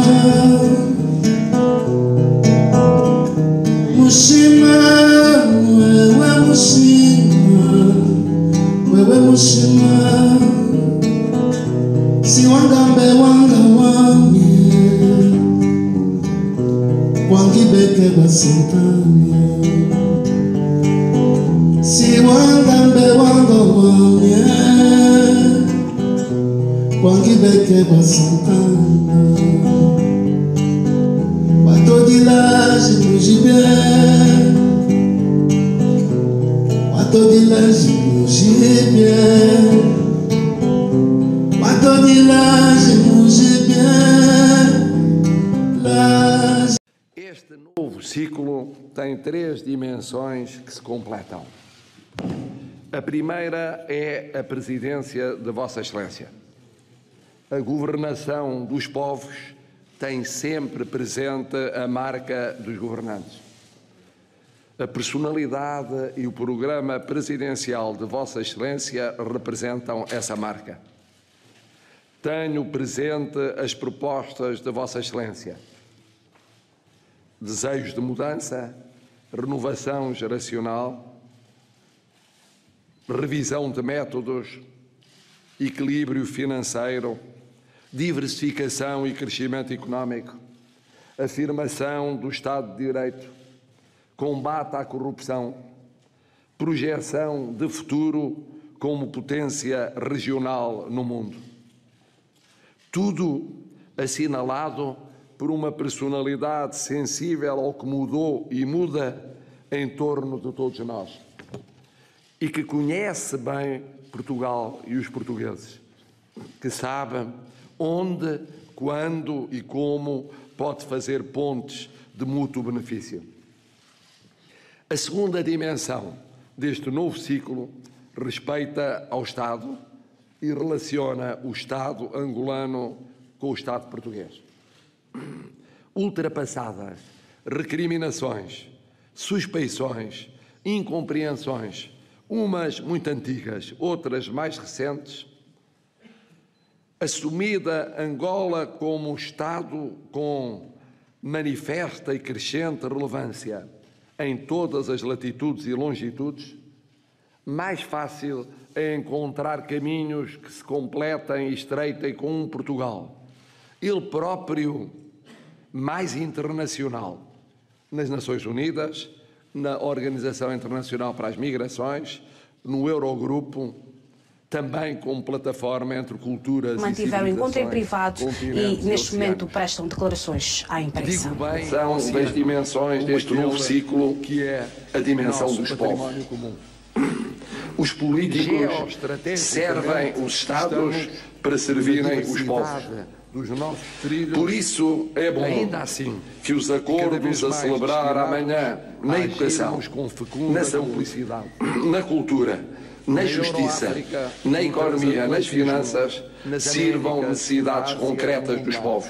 Mushima, wewe Mushima, wewe Mushima, si wangambe wanga wange, wangibeke basentanya, si wangambe wanga wange, wangibeke basentanya. Watodila jimujibie, watodila jimujibie, watodila jimujibie. Este novo ciclo tem 3 dimensões que se completam. A primeira é a presidência de Vossa Excelência. A governação dos povos tem sempre presente a marca dos governantes. A personalidade e o programa presidencial de Vossa Excelência representam essa marca. Tenho presente as propostas de Vossa Excelência. Desejos de mudança, renovação geracional, revisão de métodos, equilíbrio financeiro, diversificação e crescimento económico, afirmação do Estado de Direito, combate à corrupção, projeção de futuro como potência regional no mundo. Tudo assinalado por uma personalidade sensível ao que mudou e muda em torno de todos nós e que conhece bem Portugal e os portugueses, que sabe onde, quando e como pode fazer pontes de mútuo benefício. A segunda dimensão deste novo ciclo respeita ao Estado e relaciona o Estado angolano com o Estado português. Ultrapassadas recriminações, suspeições, incompreensões, umas muito antigas, outras mais recentes, assumida Angola como um Estado com manifesta e crescente relevância em todas as latitudes e longitudes, mais fácil é encontrar caminhos que se completem e estreitem com um Portugal, ele próprio mais internacional, nas Nações Unidas, na Organização Internacional para as Migrações, no Eurogrupo, também como plataforma entre culturas mantiveram e encontro em privado e, neste momento, oceanos. prestam declarações à imprensa. Digo bem, são das dimensões deste novo ciclo, que é a dimensão dos povos. Os políticos servem os Estados para servirem os povos. Por isso é bom que os acordos a celebrar amanhã na educação, na saúde, na cultura, na justiça, na economia, nas finanças, sirvam necessidades concretas dos povos.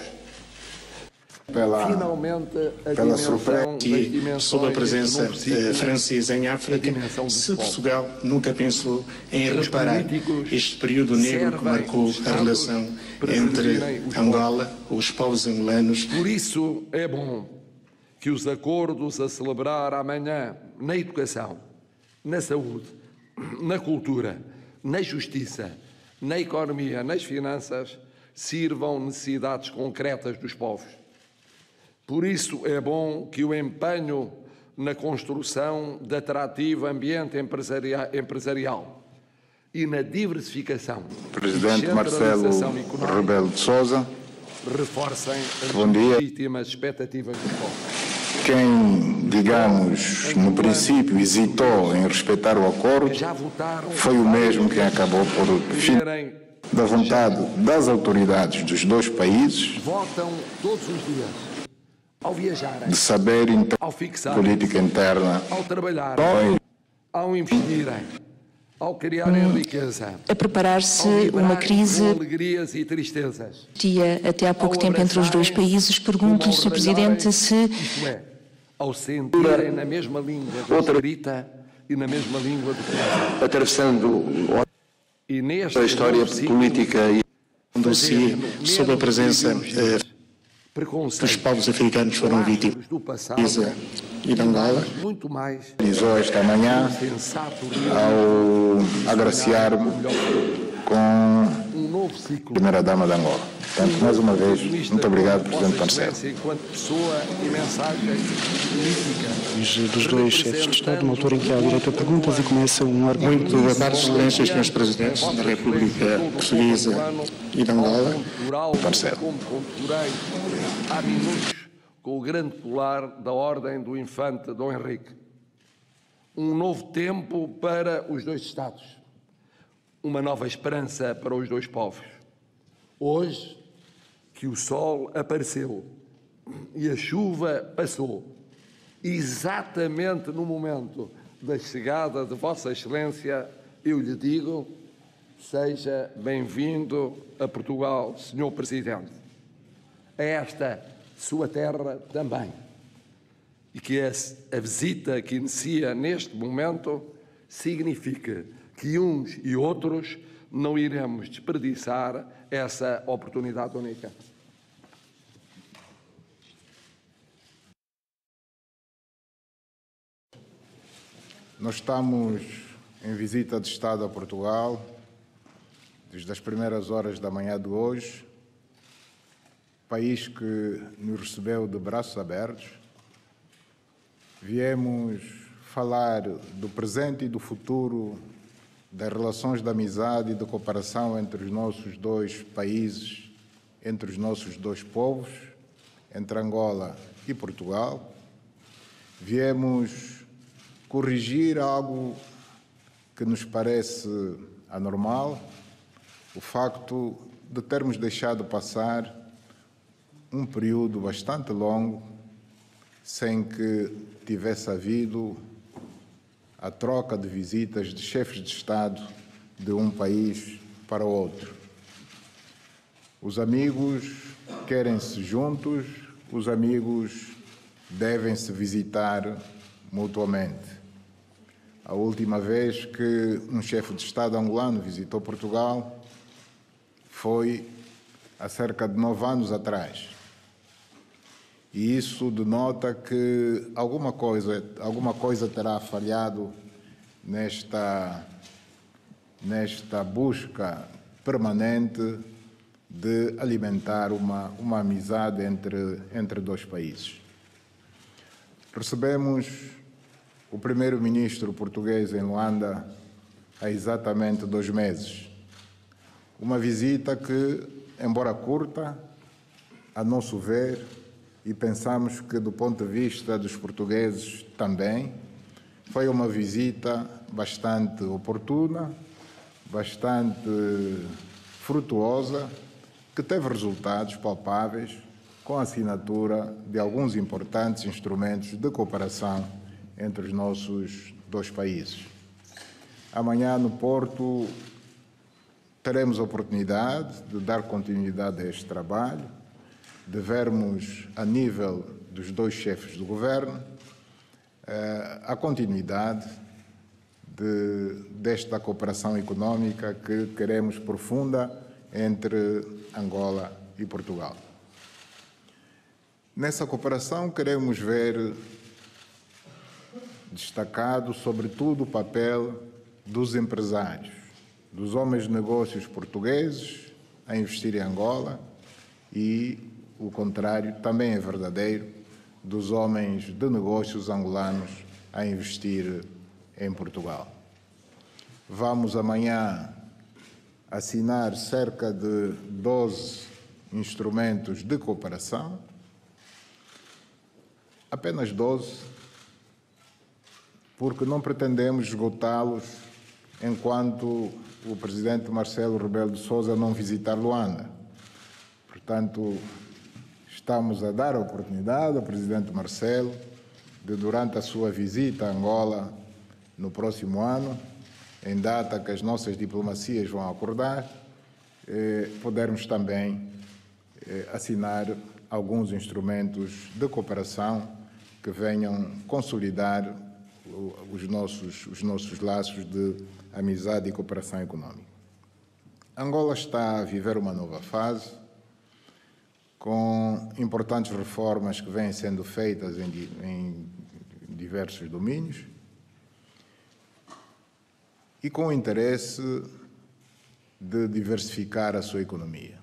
Pela surpresa e sob a presença francesa em África, se Portugal nunca pensou em reparar este período negro que marcou a relação entre Angola, os povos angolanos. Por isso é bom que os acordos a celebrar amanhã na educação, na saúde, na cultura, na justiça, na economia, nas finanças, sirvam necessidades concretas dos povos. Por isso é bom que o empenho na construção de atrativo ambiente empresarial e na diversificação, Presidente Marcelo Rebelo de Sousa, reforcem as legítimas expectativas dos povos. Quem, digamos, no princípio hesitou em respeitar o acordo, foi o mesmo que acabou por da vontade das autoridades dos dois países votam todos os dias. Ao viajarem, de saber ao fixar, política interna, ao trabalhar, ao investirem, ao criarem riqueza, a preparar-se uma crise alegrias e tristezas. Até há pouco tempo entre os dois países. Pergunto-lhe, Sr. Presidente, se ao sentirem na mesma língua da escrita e na mesma língua do coração, atravessando e neste a história política e dossiê sob a presença os povos africanos foram vítimas e de Angola. Muito mais. Realizou esta manhã ao agraciar-me com a Primeira-Dama de Angola. Portanto, mais uma vez, muito obrigado, Presidente Marcelo. Enquanto pessoa e mensagem política. Dos dois chefes de Estado, numa altura em que há direito a perguntas e começa um argumento. Muito boa tarde, excelências, senhores presidentes da República Portuguesa e de Angola. Marcelo. Como culturei há minutos com o grande colar da Ordem do Infante Dom Henrique. Um novo tempo para os dois Estados. Uma nova esperança para os dois povos. Hoje que o sol apareceu e a chuva passou, exatamente no momento da chegada de Vossa Excelência, eu lhe digo, seja bem-vindo a Portugal, Senhor Presidente, a esta sua terra também, e que a visita que inicia neste momento significa que uns e outros não iremos desperdiçar essa oportunidade única. Nós estamos em visita de Estado a Portugal desde as primeiras horas da manhã de hoje, país que nos recebeu de braços abertos. Viemos falar do presente e do futuro das relações de amizade e de cooperação entre os nossos dois países, entre os nossos dois povos, entre Angola e Portugal. Viemos corrigir algo que nos parece anormal, o facto de termos deixado passar um período bastante longo sem que tivesse havido a troca de visitas de chefes de Estado de um país para outro. Os amigos querem-se juntos, os amigos devem-se visitar mutuamente. A última vez que um chefe de Estado angolano visitou Portugal foi há cerca de 9 anos atrás. E isso denota que alguma coisa terá falhado nesta busca permanente de alimentar uma amizade entre dois países. Recebemos o primeiro-ministro português em Luanda há exatamente 2 meses. Uma visita que, embora curta, a nosso ver, e pensamos que, do ponto de vista dos portugueses também, foi uma visita bastante oportuna, bastante frutuosa, que teve resultados palpáveis com a assinatura de alguns importantes instrumentos de cooperação entre os nossos dois países. Amanhã, no Porto, teremos a oportunidade de dar continuidade a este trabalho, de vermos, a nível dos dois chefes do governo, a continuidade desta cooperação económica que queremos profunda entre Angola e Portugal. Nessa cooperação queremos ver destacado, sobretudo, o papel dos empresários, dos homens de negócios portugueses a investir em Angola e o contrário também é verdadeiro, dos homens de negócios angolanos a investir em Portugal. Vamos amanhã assinar cerca de 12 instrumentos de cooperação, apenas 12, porque não pretendemos esgotá-los enquanto o presidente Marcelo Rebelo de Sousa não visitar Luanda. Portanto, estamos a dar a oportunidade ao presidente Marcelo de, durante a sua visita a Angola no próximo ano, em data que as nossas diplomacias vão acordar, podermos também assinar alguns instrumentos de cooperação que venham consolidar os nossos laços de amizade e cooperação econômica. Angola está a viver uma nova fase, com importantes reformas que vêm sendo feitas em diversos domínios e com o interesse de diversificar a sua economia.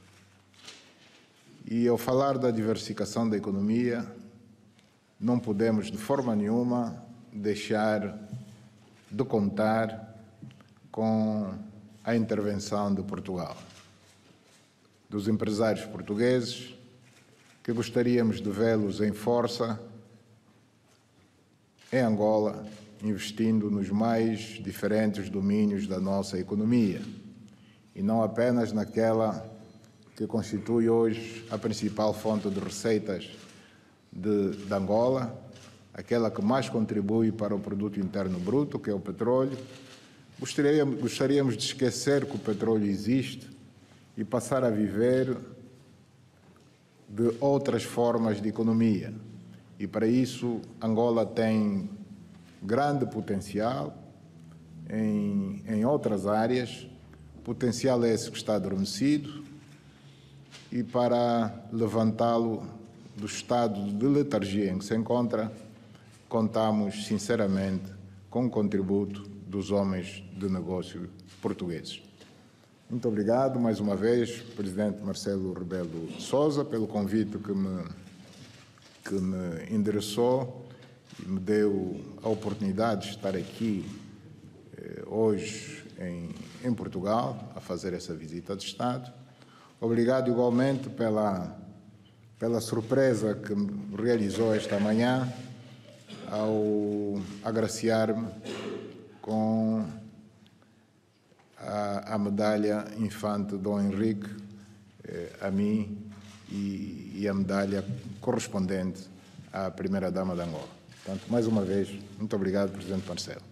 E ao falar da diversificação da economia, não podemos de forma nenhuma deixar de contar com a intervenção de Portugal, dos empresários portugueses, que gostaríamos de vê-los em força em Angola, investindo nos mais diferentes domínios da nossa economia, e não apenas naquela que constitui hoje a principal fonte de receitas de Angola, aquela que mais contribui para o produto interno bruto, que é o petróleo. Gostaríamos de esquecer que o petróleo existe e passar a viver de outras formas de economia. E para isso, Angola tem grande potencial em outras áreas, potencial esse que está adormecido, e para levantá-lo do estado de letargia em que se encontra, contamos sinceramente com o contributo dos homens de negócio portugueses. Muito obrigado mais uma vez, Presidente Marcelo Rebelo de Sousa, pelo convite que me endereçou e me deu a oportunidade de estar aqui hoje em Portugal a fazer essa visita de Estado. Obrigado igualmente pela surpresa que me realizou esta manhã ao agraciar-me com a medalha Infante Dom Henrique, a mim, e a medalha correspondente à Primeira-Dama de Angola. Portanto, mais uma vez, muito obrigado, Presidente Marcelo.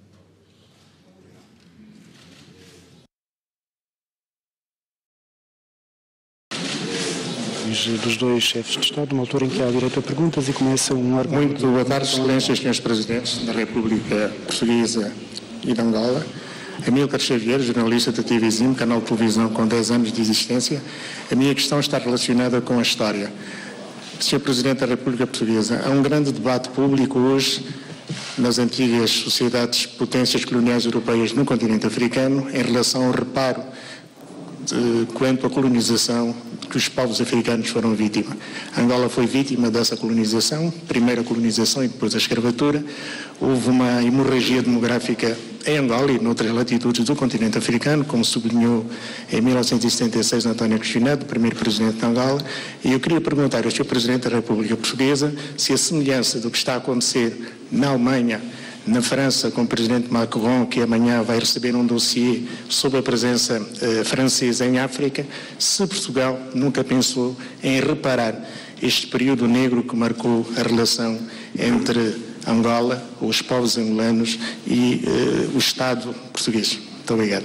Dos dois chefes de Estado, numa altura em que há direito a perguntas e começa um argumento. Muito boa tarde, Excelências, Senhores Presidentes da República Portuguesa e de Angola. Amílcar Xavier, jornalista da TVzinho, canal de televisão com 10 anos de existência. A minha questão está relacionada com a história. Senhor Presidente da República Portuguesa, há um grande debate público hoje nas antigas sociedades potências coloniais europeias no continente africano em relação ao reparo quanto à colonização que os povos africanos foram vítima. Angola foi vítima dessa colonização, primeiro a colonização e depois a escravatura. Houve uma hemorragia demográfica em Angola e noutras latitudes do continente africano, como sublinhou em 1976 António Agostinho Neto, primeiro presidente de Angola. E eu queria perguntar ao Sr. Presidente da República Portuguesa se a semelhança do que está a acontecer na Alemanha, na França, com o Presidente Macron, que amanhã vai receber um dossiê sobre a presença francesa em África, se Portugal nunca pensou em reparar este período negro que marcou a relação entre Angola, os povos angolanos e o Estado português. Muito obrigado.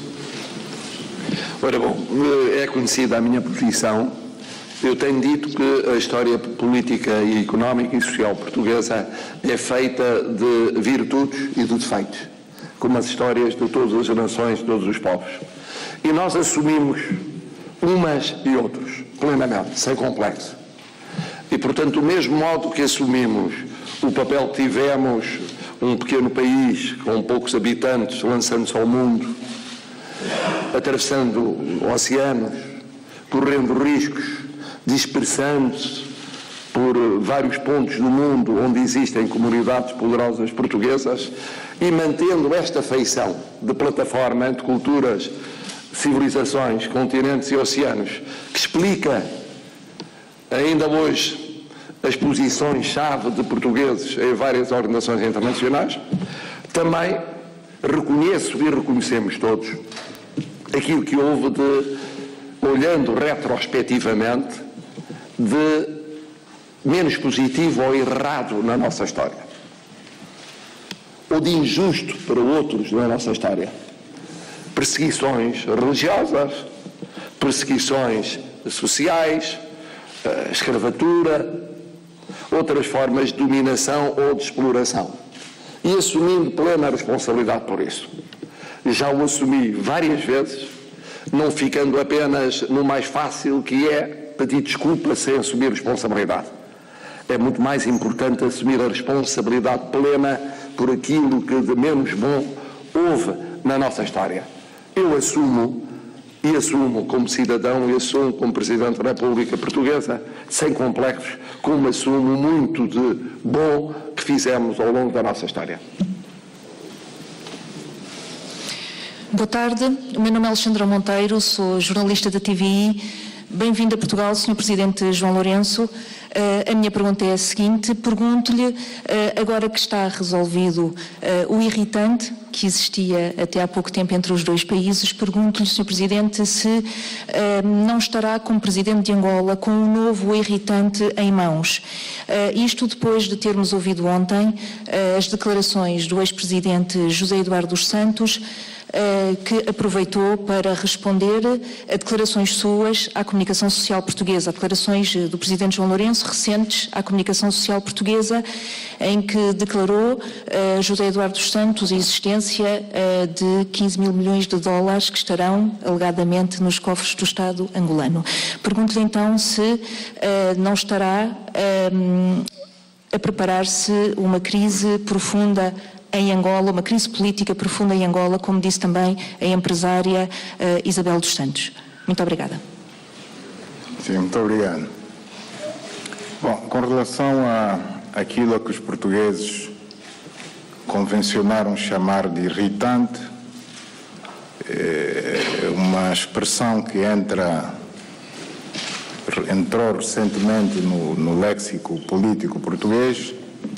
Ora bom, é conhecida a minha posição. Eu tenho dito que a história política e económica e social portuguesa é feita de virtudes e de defeitos, como as histórias de todas as nações, de todos os povos. E nós assumimos umas e outros, plenamente, sem complexo. E, portanto, do mesmo modo que assumimos o papel que tivemos, um pequeno país com poucos habitantes, lançando-se ao mundo, atravessando oceanos, correndo riscos, dispersando-se por vários pontos do mundo onde existem comunidades poderosas portuguesas e mantendo esta feição de plataforma entre culturas, civilizações, continentes e oceanos, que explica ainda hoje as posições-chave de portugueses em várias organizações internacionais, também reconheço e reconhecemos todos aquilo que houve de, olhando retrospectivamente, de menos positivo ou errado na nossa história, ou de injusto para outros na nossa história. Perseguições religiosas, perseguições sociais, escravatura, outras formas de dominação ou de exploração. E assumindo plena responsabilidade por isso. Já o assumi várias vezes, não ficando apenas no mais fácil, que é pedir desculpa sem assumir responsabilidade. É muito mais importante assumir a responsabilidade plena por aquilo que de menos bom houve na nossa história. Eu assumo, e assumo como cidadão, e assumo como Presidente da República Portuguesa, sem complexos, como assumo muito de bom que fizemos ao longo da nossa história. Boa tarde, o meu nome é Alexandra Monteiro, sou jornalista da TVI. Bem-vindo a Portugal, Sr. Presidente João Lourenço. A minha pergunta é a seguinte, pergunto-lhe, agora que está resolvido o irritante que existia até há pouco tempo entre os dois países, pergunto-lhe, Sr. Presidente, se não estará como Presidente de Angola com um novo irritante em mãos. Isto depois de termos ouvido ontem as declarações do ex-Presidente José Eduardo dos Santos, que aproveitou para responder a declarações suas à comunicação social portuguesa, a declarações do Presidente João Lourenço recentes à comunicação social portuguesa, em que declarou José Eduardo dos Santos a existência de 15 mil milhões de dólares que estarão alegadamente nos cofres do Estado angolano. Pergunto-lhe então se não estará a preparar-se uma crise profunda em Angola, uma crise política profunda em Angola, como disse também a empresária Isabel dos Santos. Muito obrigada. Sim, muito obrigado. Bom, com relação àquilo que os portugueses convencionaram chamar de irritante, é uma expressão que entrou recentemente no léxico político português.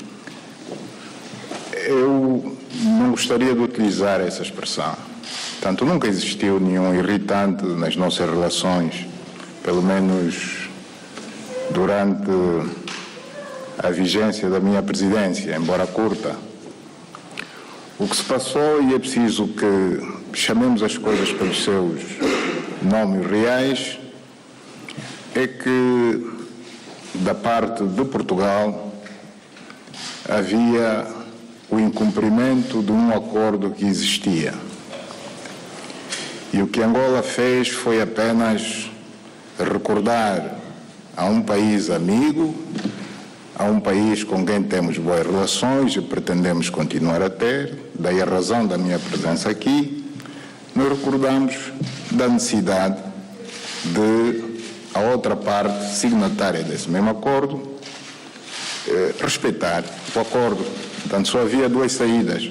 Eu não gostaria de utilizar essa expressão. Portanto, nunca existiu nenhum irritante nas nossas relações, pelo menos durante a vigência da minha presidência, embora curta. O que se passou, e é preciso que chamemos as coisas pelos seus nomes reais, é que da parte de Portugal havia o incumprimento de um acordo que existia. E o que Angola fez foi apenas recordar a um país amigo, a um país com quem temos boas relações e pretendemos continuar a ter, daí a razão da minha presença aqui, nos recordamos da necessidade de a outra parte signatária desse mesmo acordo respeitar o acordo. Portanto, só havia duas saídas: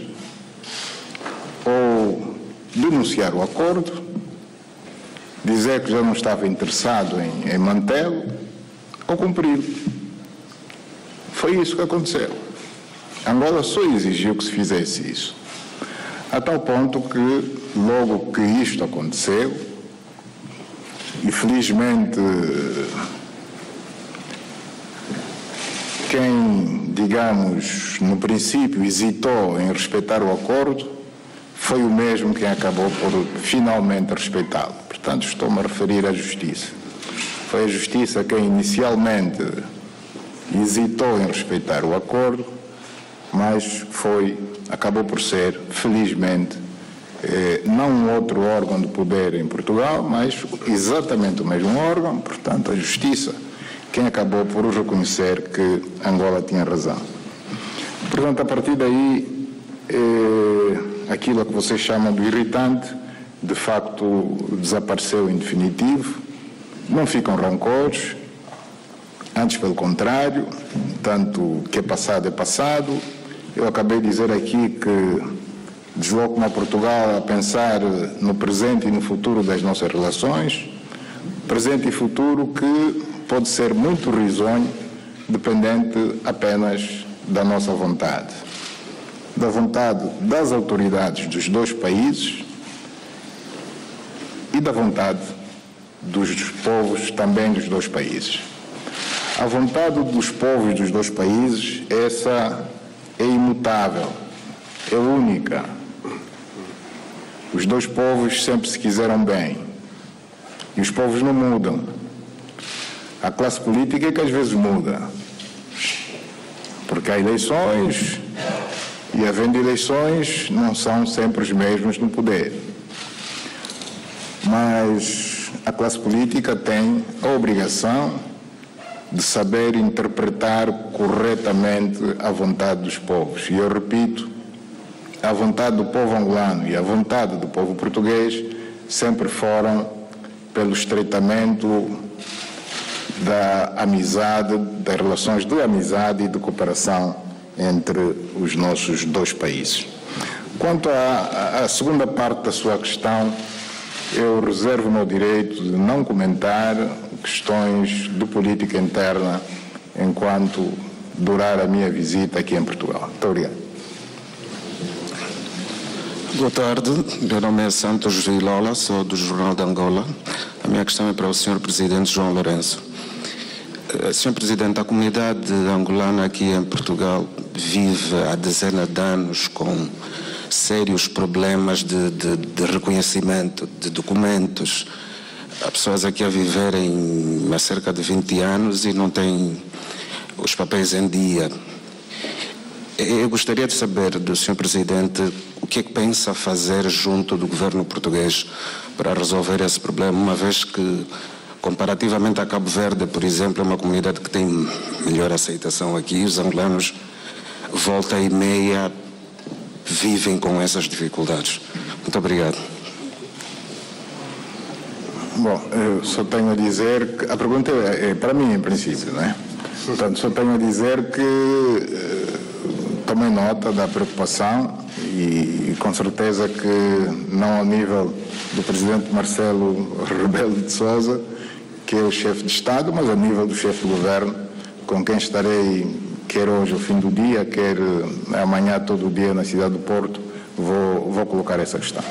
ou denunciar o acordo, dizer que já não estava interessado em mantê-lo, ou cumpri-lo. Foi isso que aconteceu. Angola só exigiu que se fizesse isso. A tal ponto que, logo que isto aconteceu, e felizmente quem, digamos, no princípio hesitou em respeitar o acordo, foi o mesmo que acabou por finalmente respeitá-lo. Portanto, estou-me a referir à Justiça. Foi a Justiça quem inicialmente hesitou em respeitar o acordo, mas acabou por ser, felizmente, não um outro órgão de poder em Portugal, mas exatamente o mesmo órgão, portanto, a Justiça, quem acabou por reconhecer que Angola tinha razão. Portanto, a partir daí, aquilo que você chama de irritante, de facto, desapareceu em definitivo. Não ficam rancores, antes pelo contrário, tanto que é passado. Eu acabei de dizer aqui que desloco-me a Portugal a pensar no presente e no futuro das nossas relações, presente e futuro que pode ser muito risonho, dependente apenas da nossa vontade, da vontade das autoridades dos dois países e da vontade dos povos também dos dois países. A vontade dos povos dos dois países, essa é imutável, é única. Os dois povos sempre se quiseram bem e os povos não mudam. A classe política é que às vezes muda, porque há eleições e, havendo eleições, não são sempre os mesmos no poder. Mas a classe política tem a obrigação de saber interpretar corretamente a vontade dos povos. E eu repito, a vontade do povo angolano e a vontade do povo português sempre foram pelo estreitamento da amizade, das relações de amizade e de cooperação entre os nossos dois países. Quanto à segunda parte da sua questão, eu reservo-me o direito de não comentar questões de política interna enquanto durar a minha visita aqui em Portugal. Muito obrigado. Boa tarde, meu nome é Santos Vilola, sou do Jornal de Angola. A minha questão é para o Sr. Presidente João Lourenço. Sr. Presidente, a comunidade angolana aqui em Portugal vive há dezenas de anos com sérios problemas de reconhecimento de documentos. Há pessoas aqui a viverem há cerca de 20 anos e não têm os papéis em dia. Eu gostaria de saber do Sr. Presidente o que é que pensa fazer junto do governo português para resolver esse problema, uma vez que, comparativamente a Cabo Verde, por exemplo, é uma comunidade que tem melhor aceitação aqui. Os angolanos, volta e meia, vivem com essas dificuldades. Muito obrigado. Bom, eu só tenho a dizer que a pergunta é para mim, em princípio, não é? Portanto, só tenho a dizer que tomei nota da preocupação e com certeza que não ao nível do presidente Marcelo Rebelo de Sousa, que é o chefe de Estado, mas ao nível do chefe do governo, com quem estarei, quer hoje ao fim do dia, quer amanhã todo o dia na cidade do Porto, vou colocar essa questão.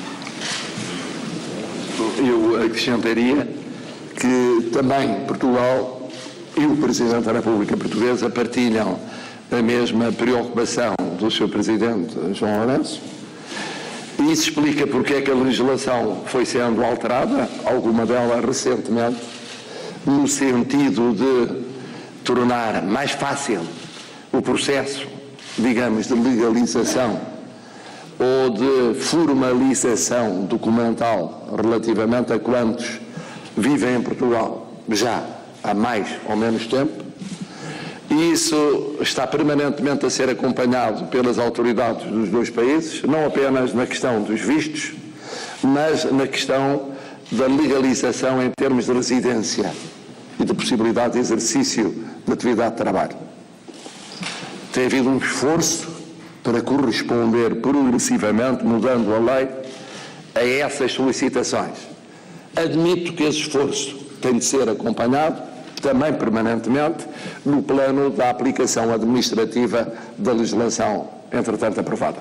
Eu acrescentaria que também Portugal e o Presidente da República Portuguesa partilham a mesma preocupação do Sr. Presidente João Lourenço. E isso explica porque é que a legislação foi sendo alterada, alguma dela recentemente, no sentido de tornar mais fácil o processo, digamos, de legalização ou de formalização documental relativamente a quantos vivem em Portugal já há mais ou menos tempo. E isso está permanentemente a ser acompanhado pelas autoridades dos dois países, não apenas na questão dos vistos, mas na questão da legalização em termos de residência e de possibilidade de exercício de atividade de trabalho. Tem havido um esforço para corresponder progressivamente, mudando a lei, a essas solicitações. Admito que esse esforço tem de ser acompanhado, também permanentemente, no plano da aplicação administrativa da legislação, entretanto aprovada.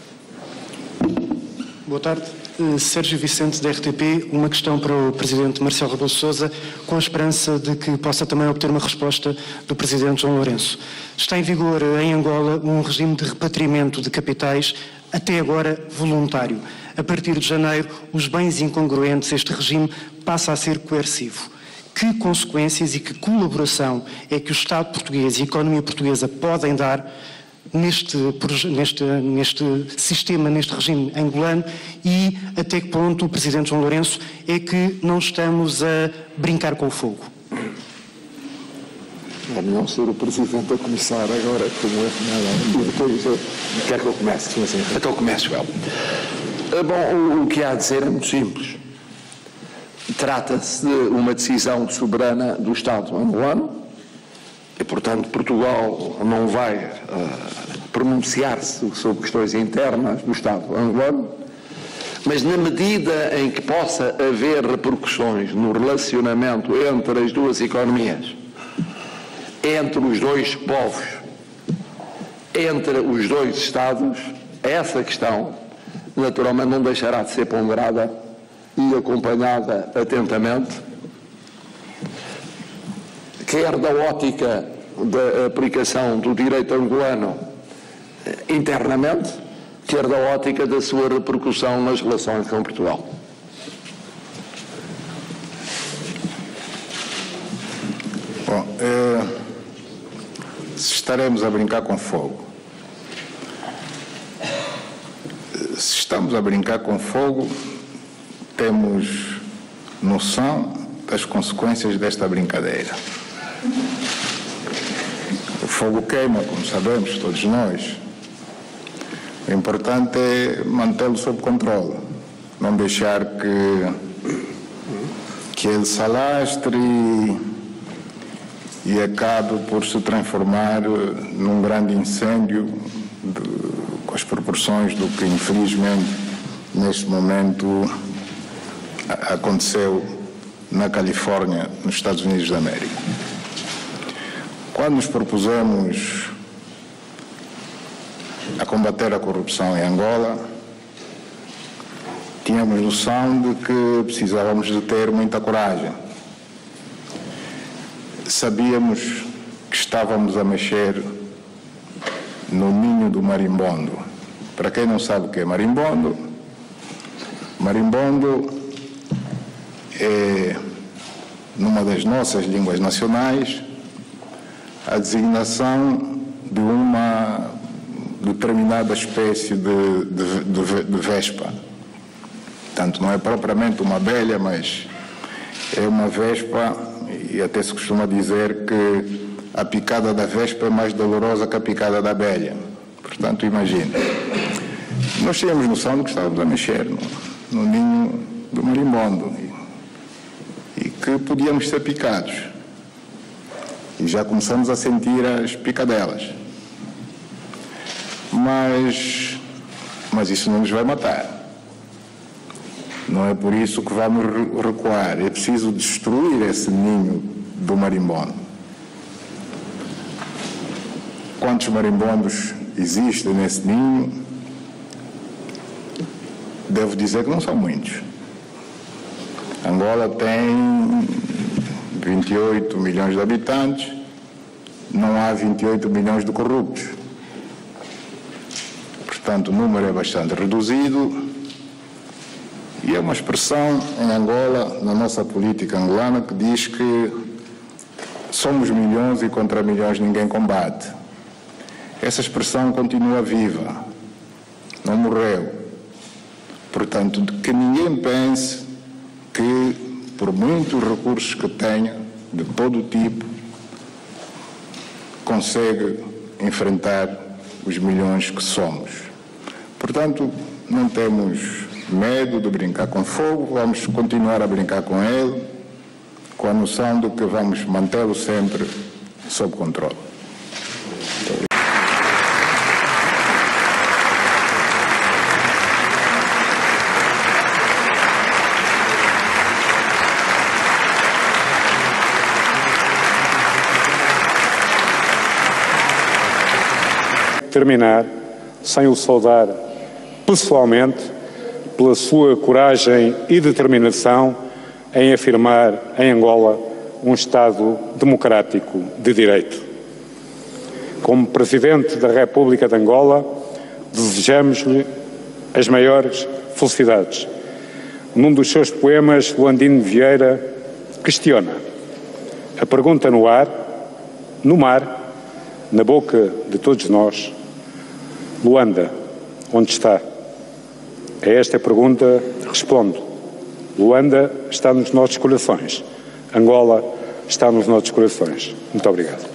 Boa tarde. Sérgio Vicente, da RTP. Uma questão para o Presidente Marcelo Rebelo de Sousa, com a esperança de que possa também obter uma resposta do Presidente João Lourenço. Está em vigor em Angola um regime de repatriamento de capitais, até agora voluntário. A partir de janeiro, os bens incongruentes, este regime passa a ser coercivo. Que consequências e que colaboração é que o Estado português e a economia portuguesa podem dar neste sistema, neste regime angolano, e até que ponto o Presidente João Lourenço é que não estamos a brincar com o fogo? É melhor ser o Presidente a começar agora, como é. E depois eu quero que eu comece. Sim, sim. Então começo eu. Bom, o que há a dizer é muito simples. Trata-se de uma decisão soberana do Estado angolano e, portanto, Portugal não vai pronunciar-se sobre questões internas do Estado angolano, mas na medida em que possa haver repercussões no relacionamento entre as duas economias, entre os dois povos, entre os dois Estados, essa questão naturalmente não deixará de ser ponderada e acompanhada atentamente, quer da ótica da aplicação do direito angolano internamente, quer da ótica da sua repercussão nas relações com Portugal. Bom, se estaremos a brincar com fogo, se estamos a brincar com fogo, temos noção das consequências desta brincadeira. O fogo queima, como sabemos, todos nós. O importante é mantê-lo sob controle, não deixar que ele se alastre e acabe por se transformar num grande incêndio com as proporções do que, infelizmente, neste momento aconteceu na Califórnia, nos Estados Unidos da América. Quando nos propusemos a combater a corrupção em Angola, tínhamos noção de que precisávamos de ter muita coragem. Sabíamos que estávamos a mexer no ninho do marimbondo. Para quem não sabe o que é marimbondo, marimbondo é, numa das nossas línguas nacionais, a designação de uma determinada espécie de vespa. Portanto, não é propriamente uma abelha, mas é uma vespa, e até se costuma dizer que a picada da vespa é mais dolorosa que a picada da abelha. Portanto, imagine. Nós tínhamos noção de que estávamos a mexer no ninho do marimbondo e que podíamos ser picados. E já começamos a sentir as picadelas. Mas isso não nos vai matar. Não é por isso que vamos recuar. É preciso destruir esse ninho do marimbondo. Quantos marimbondos existem nesse ninho? Devo dizer que não são muitos. Angola tem 28 milhões de habitantes, não há 28 milhões de corruptos. Portanto, o número é bastante reduzido e é uma expressão em Angola, na nossa política angolana, que diz que somos milhões e contra milhões ninguém combate. Essa expressão continua viva, não morreu. Portanto, que ninguém pense que, por muitos recursos que tenha, de todo tipo, consegue enfrentar os milhões que somos. Portanto, não temos medo de brincar com fogo, vamos continuar a brincar com ele, com a noção de que vamos mantê-lo sempre sob controle. Terminar sem o saudar pessoalmente pela sua coragem e determinação em afirmar em Angola um Estado democrático de direito. Como Presidente da República de Angola, desejamos-lhe as maiores felicidades. Num dos seus poemas, Luandino Vieira questiona a pergunta no ar, no mar, na boca de todos nós: Luanda, onde está? A esta pergunta respondo: Luanda está nos nossos corações. Angola está nos nossos corações. Muito obrigado.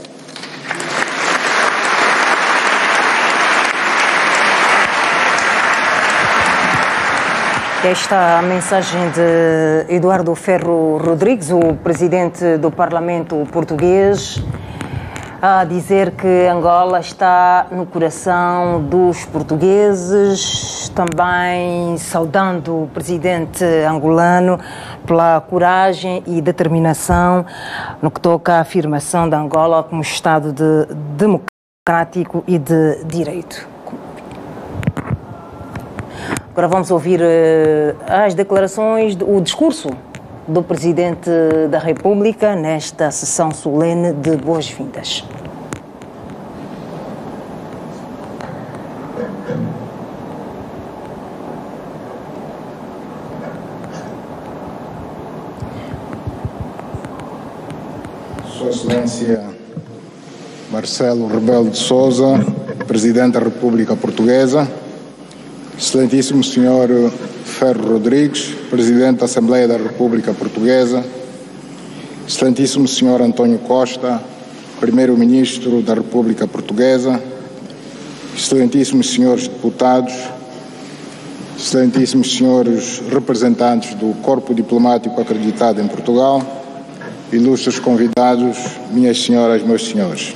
Esta é a mensagem de Eduardo Ferro Rodrigues, o presidente do Parlamento português, a dizer que Angola está no coração dos portugueses, também saudando o presidente angolano pela coragem e determinação no que toca à afirmação de Angola como Estado democrático e de direito. Agora vamos ouvir as declarações, o discurso do Presidente da República nesta sessão solene de boas-vindas. Sua Excelência Marcelo Rebelo de Sousa, Presidente da República Portuguesa, Excelentíssimo Senhor Ferro Rodrigues, Presidente da Assembleia da República Portuguesa, Excelentíssimo Sr. António Costa, Primeiro-Ministro da República Portuguesa, Excelentíssimos Senhores Deputados, Excelentíssimos Senhores Representantes do Corpo Diplomático acreditado em Portugal, ilustres convidados, minhas senhoras, meus senhores.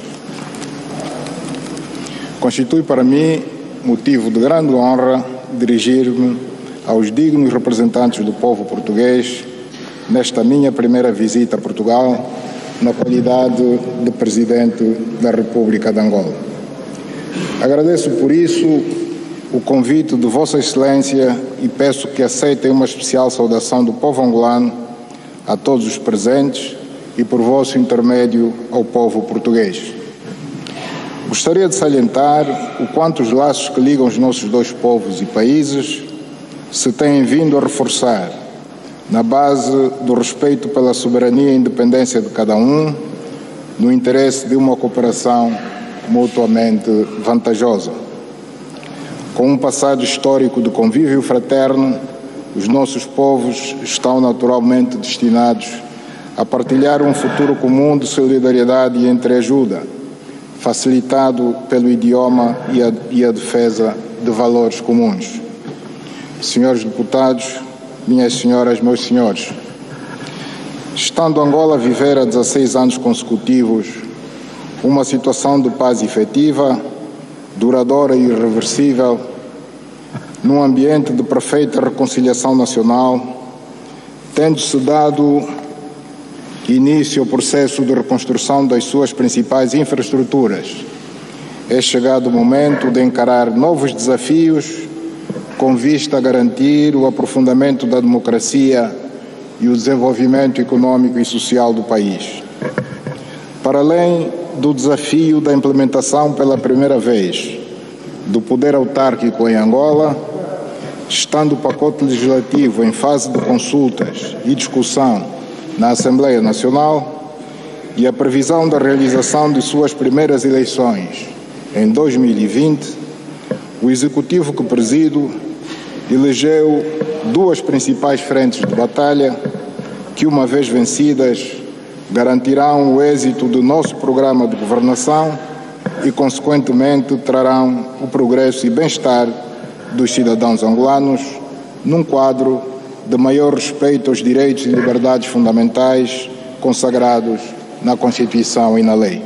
Constitui para mim motivo de grande honra dirigir-me aos dignos representantes do povo português nesta minha primeira visita a Portugal, na qualidade de Presidente da República de Angola. Agradeço por isso o convite de Vossa Excelência e peço que aceitem uma especial saudação do povo angolano a todos os presentes e, por vosso intermédio, ao povo português. Gostaria de salientar o quanto os laços que ligam os nossos dois povos e países se têm vindo a reforçar na base do respeito pela soberania e independência de cada um, no interesse de uma cooperação mutuamente vantajosa. Com um passado histórico de convívio fraterno, os nossos povos estão naturalmente destinados a partilhar um futuro comum de solidariedade e entreajuda, facilitado pelo idioma e a defesa de valores comuns. Senhores deputados, minhas senhoras, meus senhores, estando Angola a viver há 16 anos consecutivos uma situação de paz efetiva, duradoura e irreversível, num ambiente de perfeita reconciliação nacional, tendo-se dado início ao processo de reconstrução das suas principais infraestruturas, é chegado o momento de encarar novos desafios com vista a garantir o aprofundamento da democracia e o desenvolvimento econômico e social do país. Para além do desafio da implementação pela primeira vez do poder autárquico em Angola, estando o pacote legislativo em fase de consultas e discussão na Assembleia Nacional e a previsão da realização de suas primeiras eleições em 2020, o Executivo que presido elegeu duas principais frentes de batalha que, uma vez vencidas, garantirão o êxito do nosso programa de governação e, consequentemente, trarão o progresso e bem-estar dos cidadãos angolanos num quadro de maior respeito aos direitos e liberdades fundamentais consagrados na Constituição e na lei.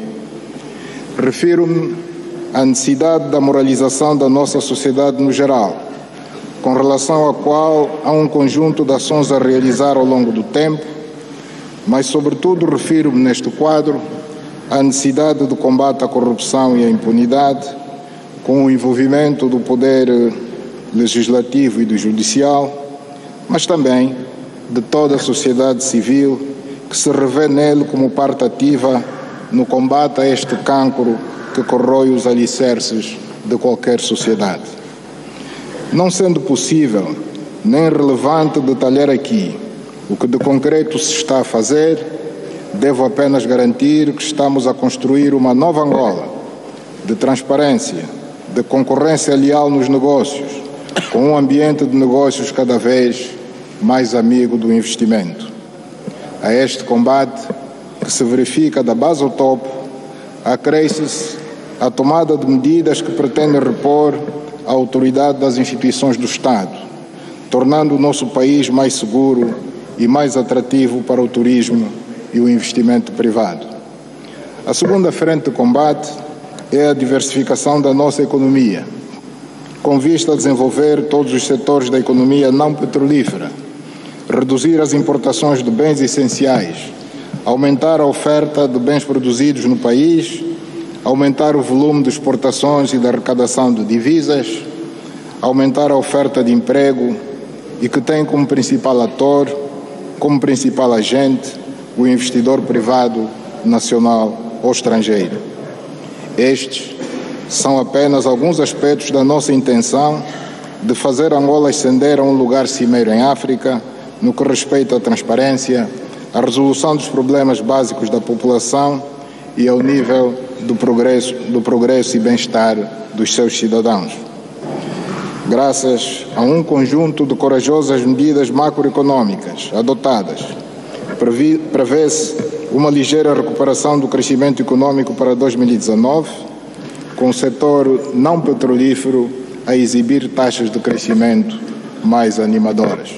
Refiro-me à necessidade da moralização da nossa sociedade no geral, com relação à qual há um conjunto de ações a realizar ao longo do tempo, mas, sobretudo, refiro-me neste quadro à necessidade de combate à corrupção e à impunidade, com o envolvimento do poder legislativo e do judicial, mas também de toda a sociedade civil que se revê nele como parte ativa no combate a este cancro que corrói os alicerces de qualquer sociedade. Não sendo possível nem relevante detalhar aqui o que de concreto se está a fazer, devo apenas garantir que estamos a construir uma nova Angola de transparência, de concorrência leal nos negócios, com um ambiente de negócios cada vez mais amigo do investimento. A este combate, que se verifica da base ao topo, acresce-se a tomada de medidas que pretendem repor a autoridade das instituições do Estado, tornando o nosso país mais seguro e mais atrativo para o turismo e o investimento privado. A segunda frente de combate é a diversificação da nossa economia, com vista a desenvolver todos os setores da economia não petrolífera, reduzir as importações de bens essenciais, aumentar a oferta de bens produzidos no país, aumentar o volume de exportações e da arrecadação de divisas, aumentar a oferta de emprego e que tem como principal ator, como principal agente, o investidor privado nacional ou estrangeiro. Estes são apenas alguns aspectos da nossa intenção de fazer Angola ascender a um lugar cimeiro em África no que respeita à transparência, à resolução dos problemas básicos da população e ao nível do progresso e bem-estar dos seus cidadãos. graças a um conjunto de corajosas medidas macroeconômicas adotadas. Prevê-se uma ligeira recuperação do crescimento econômico para 2019, com o setor não petrolífero a exibir taxas de crescimento mais animadoras.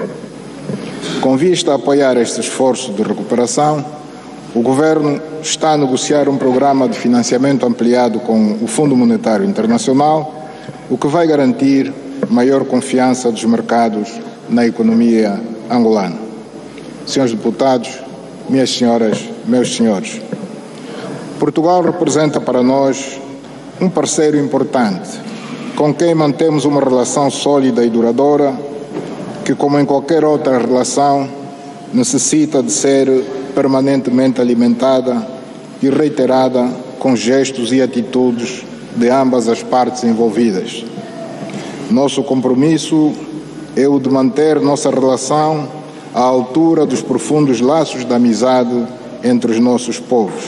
Com vista a apoiar este esforço de recuperação, o Governo está a negociar um programa de financiamento ampliado com o Fundo Monetário Internacional, o que vai garantir maior confiança dos mercados na economia angolana. Senhores deputados, minhas senhoras, meus senhores, Portugal representa para nós um parceiro importante, com quem mantemos uma relação sólida e duradoura, que, como em qualquer outra relação, necessita de ser permanentemente alimentada e reiterada com gestos e atitudes de ambas as partes envolvidas. Nosso compromisso é o de manter nossa relação à altura dos profundos laços de amizade entre os nossos povos.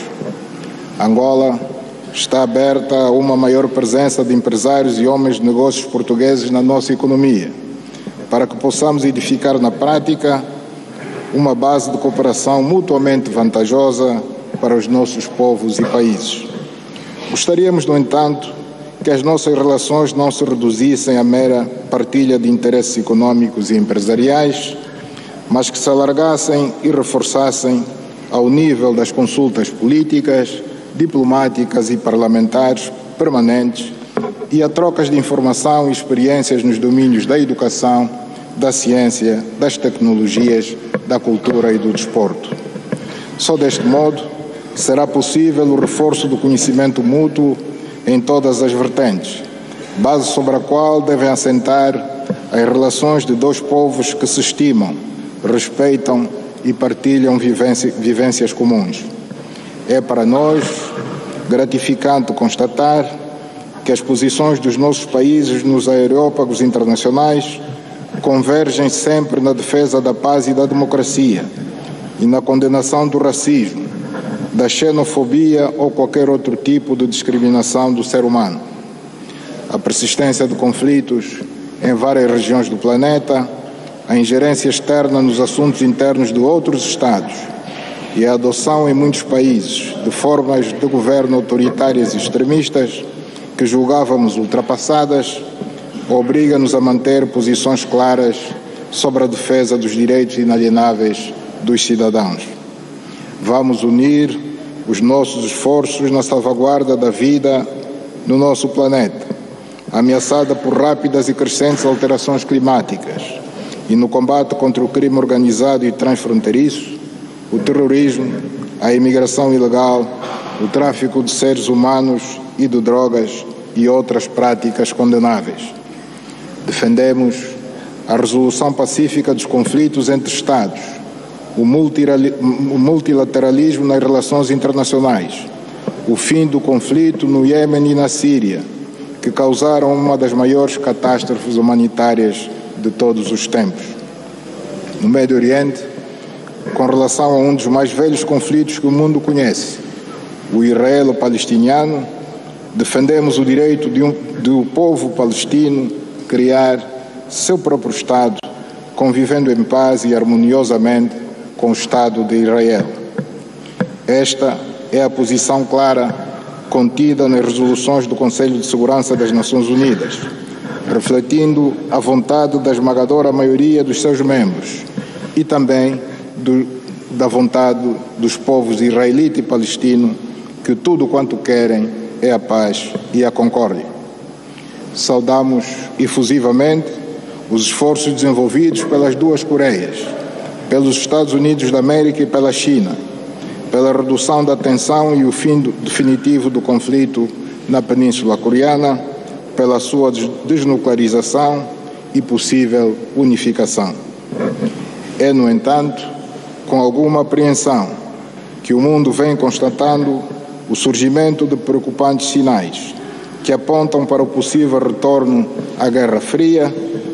Angola está aberta a uma maior presença de empresários e homens de negócios portugueses na nossa economia, para que possamos edificar na prática uma base de cooperação mutuamente vantajosa para os nossos povos e países. Gostaríamos, no entanto, que as nossas relações não se reduzissem à mera partilha de interesses econômicos e empresariais, mas que se alargassem e reforçassem ao nível das consultas políticas, diplomáticas e parlamentares permanentes e a trocas de informação e experiências nos domínios da educação, da ciência, das tecnologias, da cultura e do desporto. Só deste modo será possível o reforço do conhecimento mútuo em todas as vertentes, base sobre a qual devem assentar as relações de dois povos que se estimam, respeitam e partilham vivências comuns. É para nós gratificante constatar que as posições dos nossos países nos aerópagos internacionais convergem sempre na defesa da paz e da democracia e na condenação do racismo, da xenofobia ou qualquer outro tipo de discriminação do ser humano. A persistência de conflitos em várias regiões do planeta, a ingerência externa nos assuntos internos de outros Estados e a adoção em muitos países de formas de governo autoritárias e extremistas que julgávamos ultrapassadas, obriga-nos a manter posições claras sobre a defesa dos direitos inalienáveis dos cidadãos. Vamos unir os nossos esforços na salvaguarda da vida no nosso planeta, ameaçada por rápidas e crescentes alterações climáticas, e no combate contra o crime organizado e transfronteiriço, o terrorismo, a imigração ilegal, o tráfico de seres humanos e de drogas e outras práticas condenáveis. Defendemos a resolução pacífica dos conflitos entre Estados, o multilateralismo nas relações internacionais, o fim do conflito no Iêmen e na Síria, que causaram uma das maiores catástrofes humanitárias de todos os tempos. No Médio Oriente, com relação a um dos mais velhos conflitos que o mundo conhece, o israelo-palestiniano, defendemos o direito do povo palestino criar seu próprio Estado, convivendo em paz e harmoniosamente com o Estado de Israel. Esta é a posição clara contida nas resoluções do Conselho de Segurança das Nações Unidas, refletindo a vontade da esmagadora maioria dos seus membros e também da vontade dos povos israelita e palestino, que tudo quanto querem é a paz e a concórdia. Saudamos efusivamente os esforços desenvolvidos pelas duas Coreias, pelos Estados Unidos da América e pela China, pela redução da tensão e o fim definitivo do conflito na Península Coreana, pela sua desnuclearização e possível unificação. É, no entanto, com alguma apreensão que o mundo vem constatando o surgimento de preocupantes sinais que apontam para o possível retorno à Guerra Fria,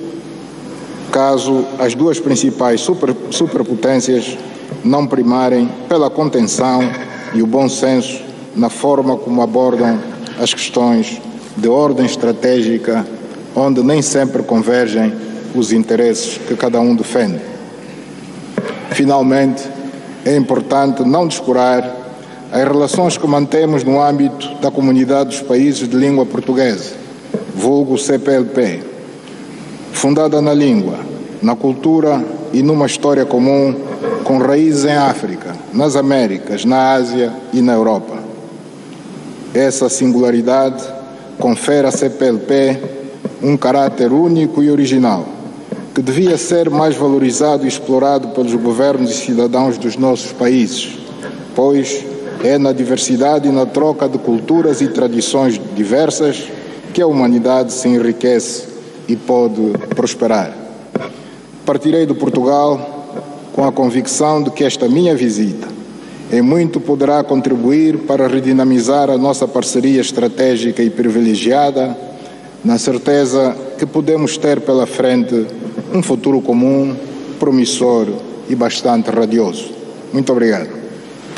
caso as duas principais superpotências não primarem pela contenção e o bom senso na forma como abordam as questões de ordem estratégica onde nem sempre convergem os interesses que cada um defende. Finalmente, é importante não descurar as relações que mantemos no âmbito da Comunidade dos Países de Língua Portuguesa, vulgo CPLP, fundada na língua, na cultura e numa história comum, com raízes em África, nas Américas, na Ásia e na Europa. Essa singularidade confere à CPLP um caráter único e original, que devia ser mais valorizado e explorado pelos governos e cidadãos dos nossos países, pois é na diversidade e na troca de culturas e tradições diversas que a humanidade se enriquece e pode prosperar. Partirei de Portugal com a convicção de que esta minha visita em muito poderá contribuir para redinamizar a nossa parceria estratégica e privilegiada, na certeza que podemos ter pela frente um futuro comum, promissor e bastante radioso. Muito obrigado.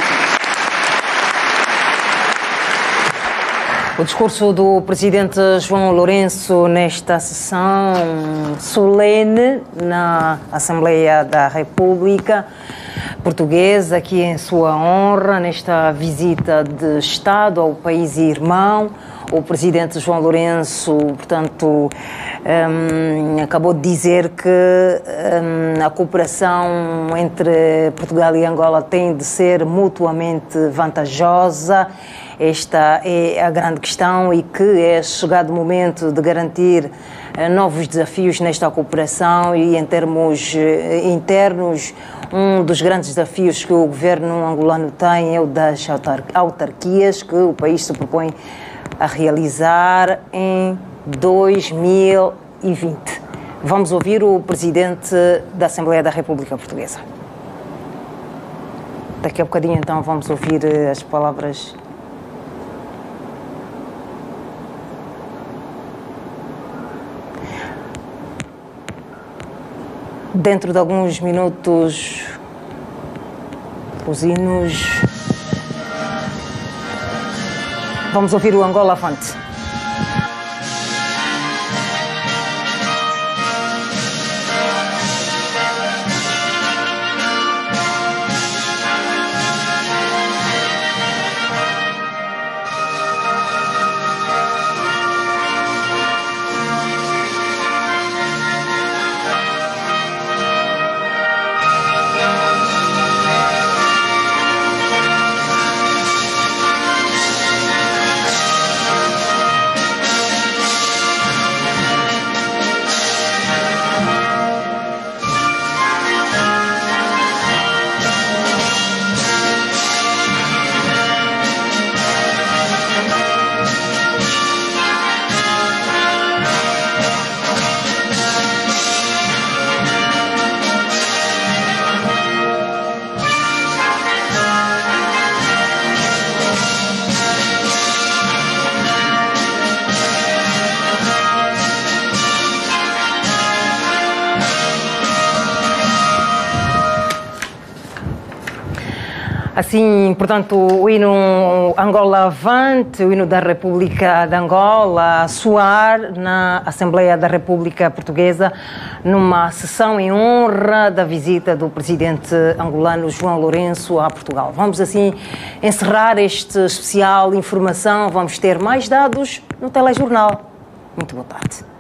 O discurso do presidente João Lourenço nesta sessão solene na Assembleia da República Portuguesa, aqui em sua honra, nesta visita de Estado ao país irmão. O presidente João Lourenço, portanto, acabou de dizer que a cooperação entre Portugal e Angola tem de ser mutuamente vantajosa. Esta é a grande questão e que é chegado o momento de garantir novos desafios nesta cooperação e em termos internos, um dos grandes desafios que o governo angolano tem é o das autarquias, que o país se propõe a realizar em 2020. Vamos ouvir o presidente da Assembleia da República Portuguesa. Daqui a bocadinho, então, vamos ouvir as palavras. Dentro de alguns minutos, os hinos. Vamos ouvir o Angola Avante. Assim, portanto, o hino Angola Avante, o hino da República de Angola, a soar na Assembleia da República Portuguesa, numa sessão em honra da visita do presidente angolano João Lourenço a Portugal. Vamos assim encerrar este especial informação, vamos ter mais dados no telejornal. Muito boa tarde.